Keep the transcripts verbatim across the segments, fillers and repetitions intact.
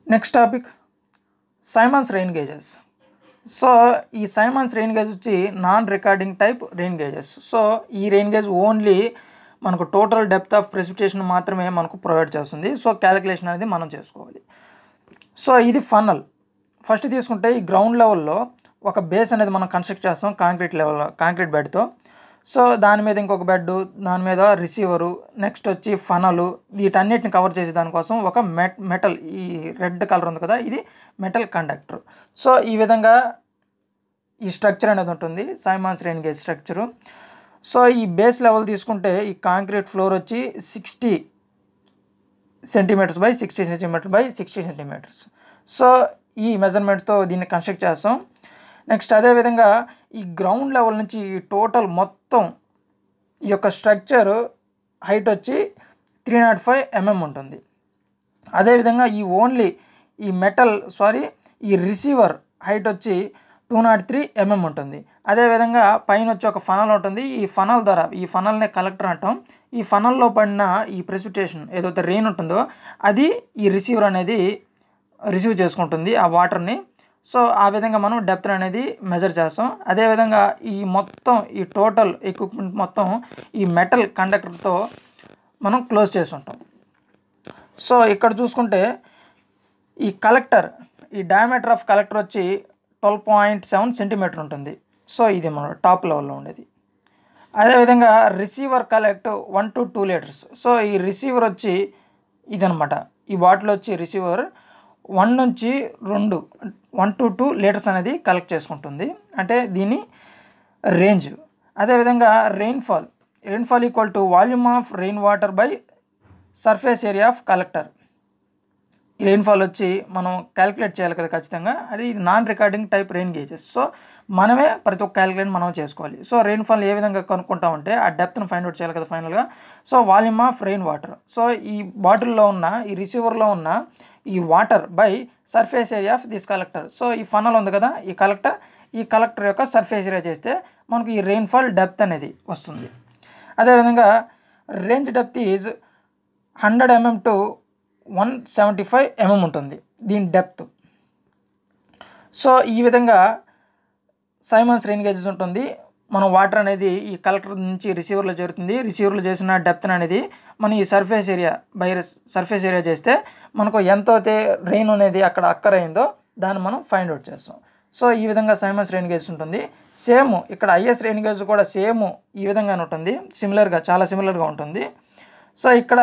Next topic Symons rain gauges. So ఈ Symons rain gauge వచ్చి non recording type rain gauges. So ఈ rain gauge only మనకు total depth of precipitation మాత్రమే మనకు provide చేస్తుంది. So calculation అనేది మనం చేసుకోవాలి. సో ఇది ఫన్నల్. ఫస్ట్ తీసుకుంటే ఈ గ్రౌండ్ లెవెల్లో ఒక బేస్ అనేది మనం కన్స్ట్రక్ట్ చేస్తాం కాంక్రీట్ లెవెల్ కాంక్రీట్ బెడ్తో. సో దాని మీద ఇంకొక బెడ్, దాని మీద రిసీవరు, నెక్స్ట్ వచ్చి ఫనలు, వీటన్నిటిని కవర్ చేసే దానికోసం ఒక మెట్ మెటల్ ఈ రెడ్ కలర్ ఉంది కదా, ఇది మెటల్ కండక్టర్. సో ఈ విధంగా ఈ స్ట్రక్చర్ అనేది ఉంటుంది Symons rain gauge structure. So ఈ బేస్ లెవెల్ తీసుకుంటే ఈ కాంక్రీట్ ఫ్లోర్ వచ్చి sixty centimetres by sixty centimetre by sixty centimetres. So ఈ మెజర్మెంట్తో దీన్ని కన్స్ట్రక్ట్ చేస్తాం. నెక్స్ట్ అదేవిధంగా ఈ గ్రౌండ్ లెవెల్ నుంచి ఈ టోటల్ మొత్తం ఈ యొక్క స్ట్రక్చర్ హైట్ వచ్చి త్రీ నాట్ ఫైవ్ ఎంఎం ఉంటుంది. అదేవిధంగా ఈ ఓన్లీ ఈ మెటల్ సారీ ఈ రిసీవర్ హైట్ వచ్చి టూ నాట్ త్రీ ఎంఎం ఉంటుంది. అదేవిధంగా పైన వచ్చి ఒక ఫనల్ ఉంటుంది. ఈ ఫనల్ ద్వారా ఈ ఫనల్నే కలెక్టర్ అంటాం. ఈ ఫనల్లో పడిన ఈ ప్రెసిపిటేషన్ ఏదైతే రెయిన్ ఉంటుందో అది ఈ రిసీవర్ అనేది రిసీవ్ చేసుకుంటుంది ఆ వాటర్ని. సో ఆ విధంగా మనం డెప్త్ అనేది మెజర్ చేస్తాం. అదేవిధంగా ఈ మొత్తం ఈ టోటల్ ఎక్విప్మెంట్ మొత్తం ఈ మెటల్ కండక్టర్తో మనం క్లోజ్ చేసి ఉంటాం. సో ఇక్కడ చూసుకుంటే ఈ కలెక్టర్ ఈ డయామీటర్ ఆఫ్ కలెక్టర్ వచ్చి ట్వెల్వ్ పాయింట్ సెవెన్ సెంటీమీటర్ ఉంటుంది. సో ఇది మన టాప్ లెవెల్లో ఉండేది. అదేవిధంగా receiver collect one to two litres. So ఈ రిసీవర్ వచ్చి ఇదనమాట. ఈ బాటిల్ వచ్చి రిసీవర్ వన్ నుంచి రెండు వన్ టు టూ లీటర్స్ అనేది కలెక్ట్ చేసుకుంటుంది, అంటే దీని రేంజ్. అదేవిధంగా rainfall rainfall equal to volume of rain water by surface area of collector. ఈ రెయిన్ఫాల్ వచ్చి మనం క్యాలిక్యులేట్ చేయాలి కదా ఖచ్చితంగా. అది non recording type rain gauges. So మనమే ప్రతి ఒక్క క్యాలిక్యులేట్ మనం చేసుకోవాలి. సో రెయిన్ఫాల్ ఏ విధంగా కనుక్కుంటామంటే ఆ డెప్త్ను ఫైండ్ అవుట్ చేయాలి కదా ఫైనల్గా. So volume of rain water. So ఈ బాటిల్లో ఉన్న ఈ రిసీవర్లో ఉన్న ఈ water by surface area of this collector. So ఈ ఫనల్ ఉంది కదా ఈ కలెక్టర్, ఈ కలెక్టర్ యొక్క సర్ఫేస్ ఏరియా చేస్తే మనకు ఈ రెయిన్ఫాల్ డెప్త్ అనేది వస్తుంది. అదేవిధంగా range depth is hundred mm to one seventy five mm ఉంటుంది దీని డెప్త్. సో ఈ విధంగా సైమన్స్ రెయిన్ గేజెస్ ఉంటుంది. మనం వాటర్ అనేది ఈ కలెక్టర్ నుంచి రిసీవర్లో చేరుతుంది. రిసీవర్లో చేసిన డెప్త్ అనేది మనం ఈ surface area by surface area చేస్తే మనకు ఎంత అయితే రెయిన్ అనేది అక్కడ అక్కర్ అయిందో దాన్ని మనం ఫైండ్ అవుట్ చేస్తాం. సో ఈ విధంగా సైమన్స్ రెయిన్ గేజ్ ఉంటుంది. సేమ్ ఇక్కడ ఐఎస్ రెయిన్ గేజ్ కూడా సేమ్ ఈ విధంగానే ఉంటుంది, సిమిలర్గా చాలా సిమిలర్గా ఉంటుంది. సో ఇక్కడ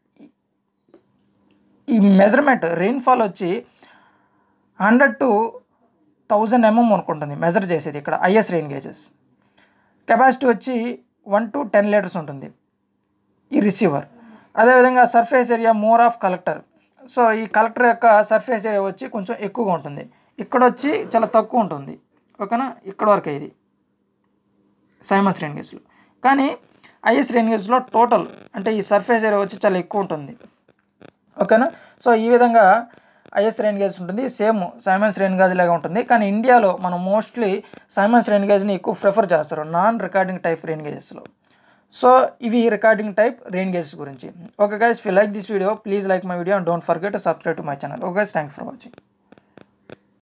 ఈ మెజర్మెంట్ రెయిన్ఫాల్ వచ్చి హండ్రెడ్ టు థౌజండ్ ఎంఎం అనుకుంటుంది మెజర్ చేసేది ఇక్కడ ఐఎస్ రెయిన్ గేజెస్. కెపాసిటీ వచ్చి వన్ టు టెన్ లీటర్స్ ఉంటుంది ఈ రిసీవర్. అదేవిధంగా surface area more of collector. So ఈ కలెక్టర్ యొక్క సర్ఫేస్ ఏరియా వచ్చి కొంచెం ఎక్కువగా ఉంటుంది, ఇక్కడ వచ్చి చాలా తక్కువ ఉంటుంది. ఓకేనా, ఇక్కడ వరకు ఇది సైమన్స్ రెయిన్ గేజ్లో. కానీ ఐఎస్ రెయిన్ గేజ్లో టోటల్ అంటే ఈ సర్ఫేస్ ఏరియా వచ్చి చాలా ఎక్కువ ఉంటుంది. ఓకేనా. సో ఈ విధంగా ఐఎస్ రెయిన్ గేజ్ ఉంటుంది. సేమ్ సైమన్స్ రెయిన్ గేజ్ లాగా ఉంటుంది. కానీ ఇండియాలో మనం మోస్ట్లీ సైమన్స్ రెయిన్ గేజ్ని ఎక్కువ ప్రిఫర్ చేస్తారు నాన్ రికార్డింగ్ టైప్ రెయిన్ గేజెస్లో. సో ఇవి రికార్డింగ్ టైప్ రెయిన్ గేజెస్ గురించి. Okay guys, if you like this video please like my video and don't forget to subscribe to my channel. Okay guys, thank you for watching.